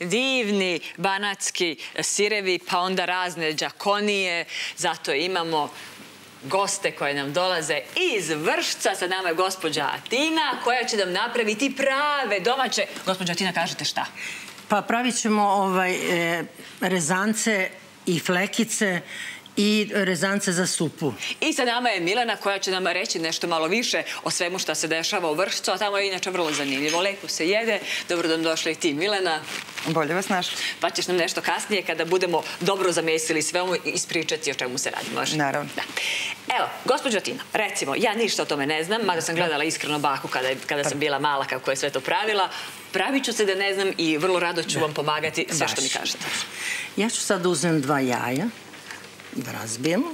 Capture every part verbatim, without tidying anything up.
divni banatski sirevi, pa onda razne džakonije. Zato imamo goste koje nam dolaze iz Vršca. Sa nama je gospođa Atina koja će nam napraviti prave domaće. Gospođa Atina, kažete šta? Pa pravit ćemo rezance i flekice i rezance za supu. I sa nama je Milena koja će nam reći nešto malo više o svemu što se dešava u Vršcu, a tamo je inače vrlo zanimljivo. Lepo se jede. Dobro da nam došla i ti, Milena. Bolje vas našli. Pa ćeš nam nešto kasnije, kada budemo dobro zamesili sve ovo, ispričati o čemu se radi. Može? Naravno. Evo, gospođo Tina, recimo, ja ništa o tome ne znam, mada sam gledala iskreno baku kada sam bila mala kako je sve to pravila. Pravit ću se da ne znam i vrlo rado ću vam pomagati sve što mi kažete. Ja ću sad uzem dva jaja, da razbijemo.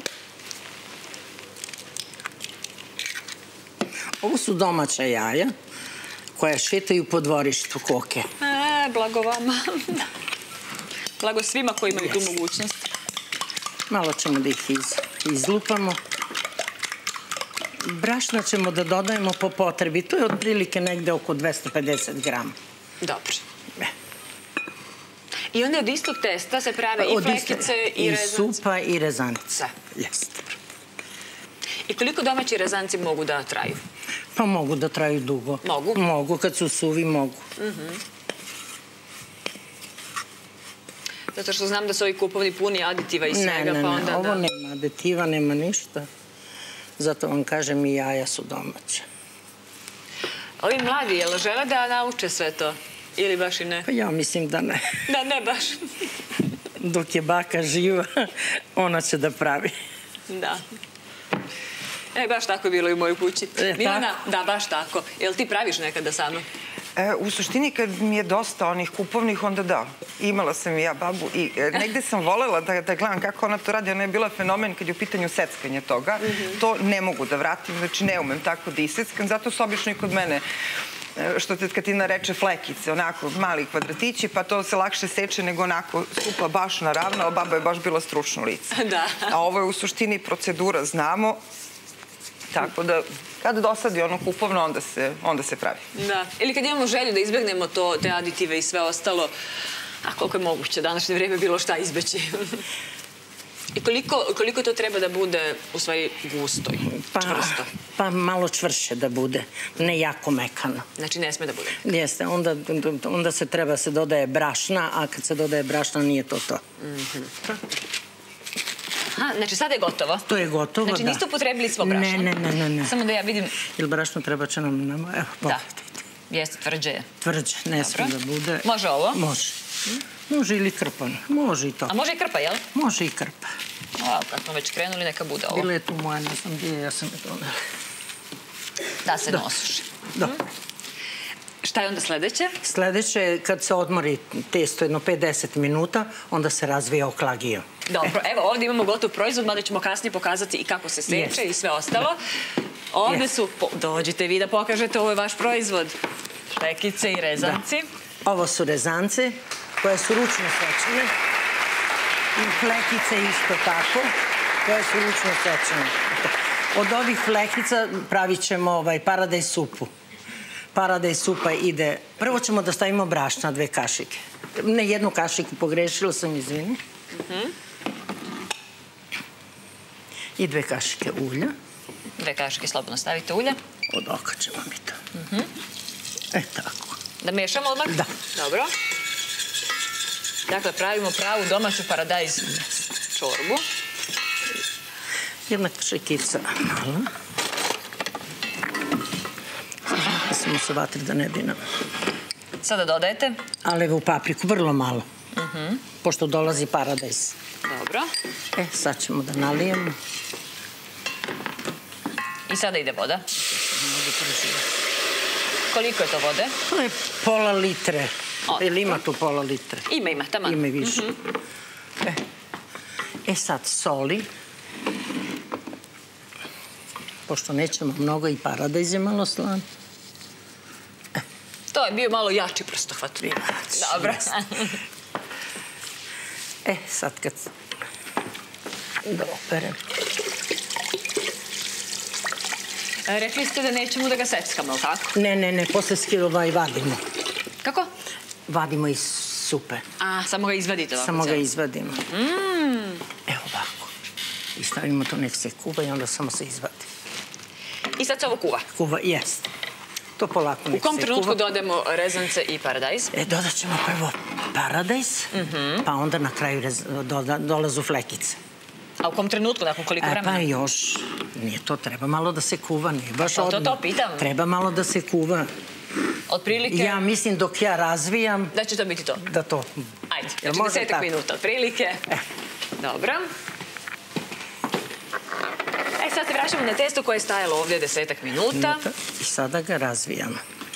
Ovo su domaća jaja koja šetaju po dvorištu koke. E, blago vama. Blago svima koji imaju tu mogućnost. Malo ćemo da ih izlupamo. Brašna ćemo da dodajemo po potrebi. To je otprilike negde oko dvesta pedeset grama. Dobro. I onda od istog testa se prave i flekice i rezanci? I supa i rezanci. Jeste. I koliko domaći rezanci mogu da traju? Pa mogu da traju dugo. Mogu? Mogu, kad su suvi mogu. Zato što znam da su ovi kupovni puni aditiva i svega, pa onda da... Ne, ne, ne, ovo nema aditiva, nema ništa. Zato vam kažem i jaja su domaće. Ovi mladi, jel žele da nauče sve to? Ili baš i ne? Pa ja mislim da ne. Da, ne baš. Dok je baka živa, ona će da pravi. Da. E, baš tako je bilo i u mojoj kući. Milana, da, baš tako. Jel ti praviš nekada sama? U suštini, kad mi je dosta onih kupovnih, onda da. Imala sam i ja babu i negde sam volela da gledam kako ona to radi. Ona je bila fenomen kad je u pitanju seckanja toga. To ne mogu da vratim, znači ne umem tako da iseckam. Zato su obično i kod mene, što te Tina reče, flekice, onako mali kvadratići, pa to se lakše seče nego onako supa baš naravno, a baba je baš bila stručno lice. A ovo je u suštini procedura, znamo, tako da kada dosadi ono kupovno, onda se pravi. Da, ili kad imamo želju da izbegnemo te aditive i sve ostalo, a koliko je moguće današnje vreme bilo šta izbeći. I koliko to treba da bude u svojoj gustoj, čvrsto? Pa malo čvršće da bude, ne jako mekano. Znači ne sme da bude? Jeste, onda se treba se dodaje brašna, a kad se dodaje brašna nije to to. Aha, znači sada je gotovo? To je gotovo, da. Znači niste upotrebili svo brašno? Ne, ne, ne, ne. Samo da ja vidim... Ili brašno treba će nam... Evo, pogledajte. Jeste, tvrđe je. Tvrđe, ne smije da bude. Može ovo? Može. Može ili krpan, može i to. A može i krpa, jel? Može i krpa. O, kad smo već krenuli, neka bude ovo. Bila je tu moja, ne znam gdje, ja sam je donela. Da se ne osuši. Da. Šta je onda sledeće? Sledeće je kad se odmori testo jedno pet do deset minuta, onda se razvija oklagio. Dobro, evo ovdje imamo gotov proizvod, mada ćemo kasnije pokazati i kako se seče i sve ostalo. Ovdje su, dođite vi da pokažete, ovo je vaš proizvod. Flekice i rezanci. Ovo su rezance koje su ručno sečene i flekice isto tako koje su ručno sečene. Od ovih flekica pravit ćemo paradajz supu. Paradajz supa ide... Prvo ćemo da stavimo brašna, dve kašike. Ne, jednu kašiku pogrešila sam, izvini. I dve kašike ulja. Dve kašike, slobodno stavite ulja. Od oka ćemo mi to. E, tako. Da mešamo odmah? Da. Dobro. Dakle, pravimo pravu domaću paradajz čorbu. Jedna kašikica mala. Samo se vatri da ne bi nam... Sada dodajete? Alevu papriku, vrlo malo. Pošto dolazi paradajz. Dobro. E, sad ćemo da nalijemo. I sada ide voda. Koliko je to vode? To je pola litre. Ili ima tu pola litre? Ima, ima, tamo. Ima i više. E sad soli. Pošto nećemo mnogo i paradajz je malo slan. To je bio malo jači prstohvat. Dobro. E, sad kad da operem. Rekli ste da nećemo da ga seckamo, ili tako? Ne, ne, ne, posle skilova i vadimo. Kako? Vadimo iz supe. A, samo ga izvadite ovako? Samo ga izvadimo. Evo ovako. I stavimo to, nek se kuva i onda samo se izvadi. I sad se ovo kuva? Kuva, jest. To polako nek se kuva. U kom trenutku dodajemo rezance i paradajz? E, dodat ćemo prvo paradajz, pa onda na kraju dolazu flekice. A u kom trenutku, nakon koliko vremena? Pa još, nije to, treba malo da se kuva, nije baš odmah. To to pitam. Treba malo da se kuva. Otprilike? Ja mislim dok ja razvijam... Da će to biti to? Da to. Ajde, znači desetak minuta otprilike. Dobro. E, sad se vraćamo na testo koje je stajalo ovdje desetak minuta. I sada ga razvijamo.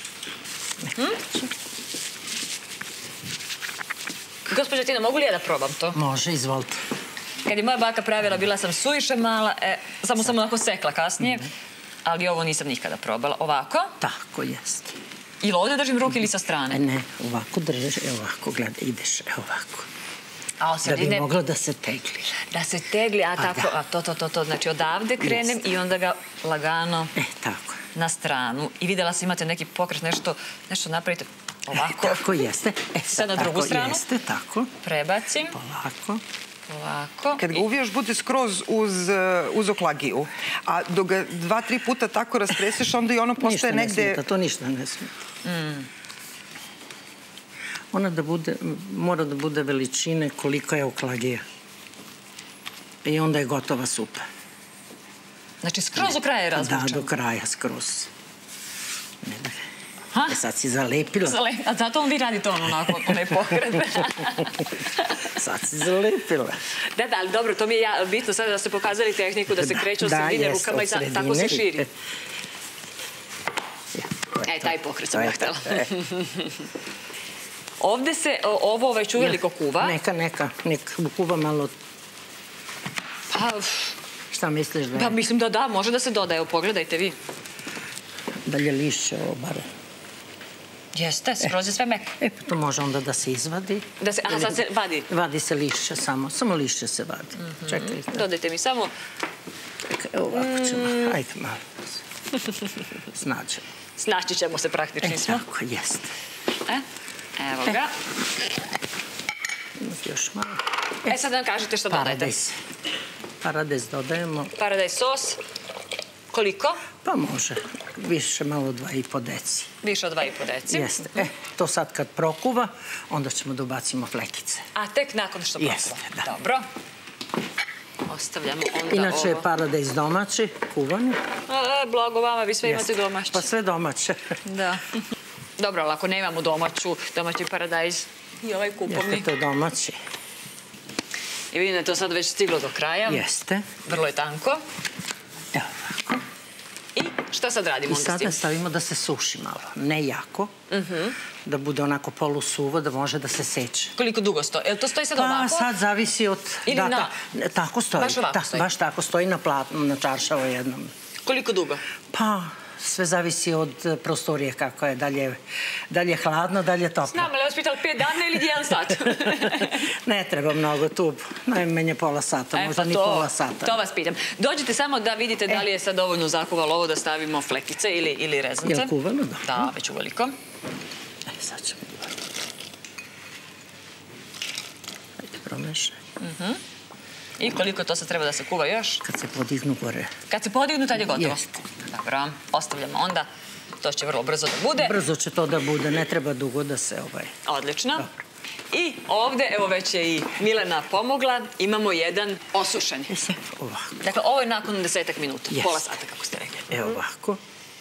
Gospođa Tina, mogu li ja da probam to? Može, izvolite. Kad je moja baka pravila, bila sam suviše mala, samo sam onako sekla kasnije, ali ovo nisam nikada probala. Ovako? Tako, jeste. Ili ovdje držim ruke ili sa strane? Ne, ovako držiš, evo ovako, gledaj, ideš, evo ovako. Da bi moglo da se tegli. Da se tegli, a tako, a to, to, to, to, znači odavde krenem i onda ga lagano na stranu. I vidjela sam imate neki pokret, nešto, nešto napravite ovako. Tako, jeste. Sad na drugu stranu. Jeste, tako. Prebacim. Ovako. Ovako. Kad ga uviješ, bude skroz uz oklagiju. A dok ga dva, tri puta tako rastreseš, onda i ono postaje negde... Ništa ne smeta, to ništa ne smeta. Ona da bude, mora da bude veličine koliko je oklagija. I onda je gotova supa. Znači, skroz do kraja je razvučeno? Da, do kraja, skroz. E sad si zalepila. A zato on vi radite ono onako, onaj pokret. Sad si zalepila. Da, da, ali dobro, to mi je bitno sada da ste pokazali tehniku, da se kreće od sredine rukama i tako se širi. E, taj pokret sam ja htjela. Ovdje se ovo već uveliko kuva. Neka, neka, neka kuva malo. Pa... Šta misliš da je? Pa mislim da da, može da se dodaje. Evo, pogledajte vi. Dalje lišće ovo bare. Jeste, skroz je sve meko. E, pa to može onda da se izvadi. Aha, sad se vadi? Vadi se lišće samo, samo lišće se vadi. Čekajte. Dodajte mi samo... Evo ovako ćemo, ajde malo. Snađemo. Snaći ćemo se, praktični smo. E, tako, jeste. E? Evo ga. Još malo. E, sad nam kažete što dodajete. Paradajz. Paradajz dodajemo. Paradajz sos. Koliko? Pa može. Više, malo dva i po deci. Više od dva i po deci. Jeste. E, to sad kad prokuva, onda ćemo da ubacimo flekice. A tek nakon što prokuva? Jeste, da. Dobro. Ostavljamo onda ovo. Inače je paradajz domaći, kuvani. Blago vama, vi sve imate domaće. Pa sve domaće. Da. Dobro, ali ako nemamo domaću, domaći paradajz i ovaj kupovni. Jeste, to je domaći. I vidim da je to sad već stiglo do kraja. Jeste. Vrlo je tanko. Evo ovako. I šta sad radimo onda s tim? I sada stavimo da se suši malo. Ne jako. Da bude onako polusuvo, da može da se seče. Koliko dugo stoji? Je li to stoji sad ovako? Pa sad zavisi od... Ili na? Tako stoji. Baš ovako stoji? Baš tako stoji na platnu, na čaršavu jednom. Koliko dugo? Pa... Sve zavisi od prostorije kako je. Dalje je hladno, dalje je toplo. Znam, ali vas pitali pet dana ili jedan sat? Ne treba mnogo tu. Najmanje pola sata, možda ni pola sata. To vas pitam. Dođite samo da vidite da li je sad dovoljno zakuvalo ovo da stavimo flekice ili rezance. Je li kuvano? Da. Da, već uveliko. E, sad ćemo da... Ajde, promešaj. I koliko to sad treba da se kuva još? Kad se podignu gore. Kad se podignu, tad je gotovo? Jeste. Dobro, ostavljamo onda. To će vrlo brzo da bude. Brzo će to da bude, ne treba dugo da se ovaj... Odlično. I ovdje, evo već je i Milena pomogla, imamo jedan osušen. Ovako. Dakle, ovo je nakon desetak minuta, pola sata, kako ste rekli. Evo ovako.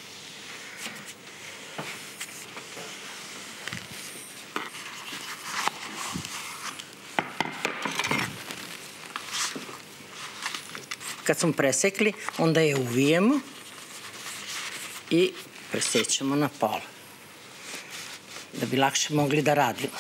Kad smo presekli, onda je uvijemo i presećemo na pola. Da bi lakše mogli da radimo.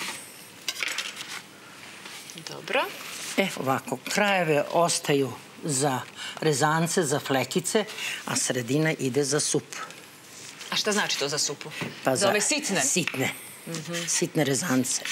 Dobro. E, ovako, krajeve ostaju za rezance, za flekice, a sredina ide za supu. A šta znači to za supu? Pa za ove sitne? Sitne. Sitne rezance.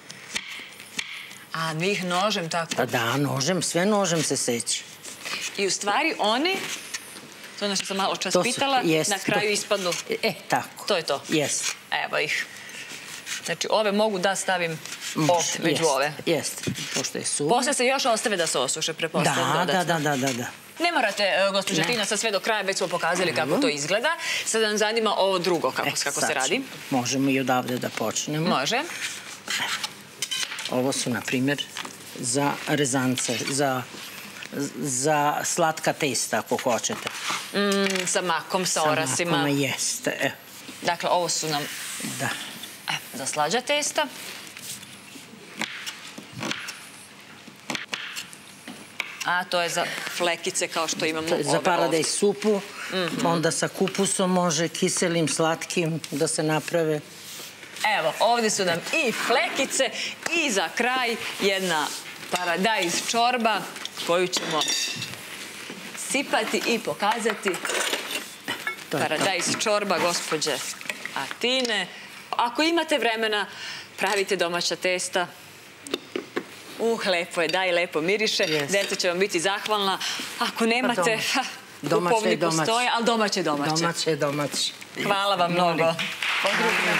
A vi ih nožem tako? Pa da, nožem, sve nožem se seće. I u stvari oni, to je ono što sam malo čas pitala, na kraju ispadnu. E, tako. To je to? Jes. Evo ih. Znači, ove mogu da stavim ovdje, među ove. Jeste, pošto je suvo. Posle se još ostave da se osuše, prepostavljam dodatno. Da, da, da, da. Ne morate, gospođa Tina, sad sve do kraja, već smo pokazali kako to izgleda. Sad nam zanima ovo drugo, kako se radi. Možemo i odavde da počnemo. Može. Ovo su, na primjer, za rezance, za slatka testa, ako hoćete. Sa makom, sa orasima. Sa makom, jeste. Dakle, ovo su nam za slađa testa. A to je za flekice kao što imamo ovdje. Za paradajz supu, onda sa kupusom može, kiselim, slatkim da se naprave. Evo, ovdje su nam i flekice i za kraj jedna paradajz čorba koju ćemo sipati i pokazati. Paradajz čorba gospođe Atine. Ako imate vremena, pravite domaća testa. Uh, lepo je, da, i lepo miriše. Deca će vam biti zahvalna. Ako nemate, kupovni postoje, ali domaće, domaće. Domaće, domaće. Hvala vam mnogo. Pozdrav.